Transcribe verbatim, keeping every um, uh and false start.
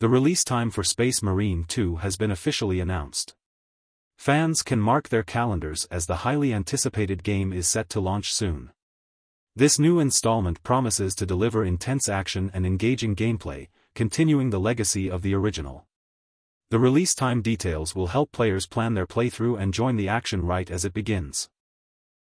The release time for Space Marine two has been officially announced. Fans can mark their calendars as the highly anticipated game is set to launch soon. This new installment promises to deliver intense action and engaging gameplay, continuing the legacy of the original. The release time details will help players plan their playthrough and join the action right as it begins.